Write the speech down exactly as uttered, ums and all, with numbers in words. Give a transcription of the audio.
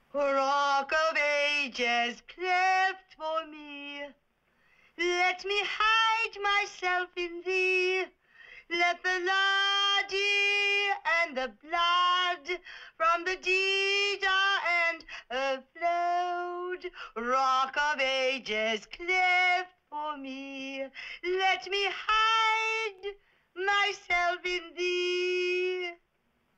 Rock of Ages, cleft for me. Let me hide myself in thee. Let the lardy and the blood from the deed and afloat. Rock of Ages, cleft for me. Let me hide myself in thee.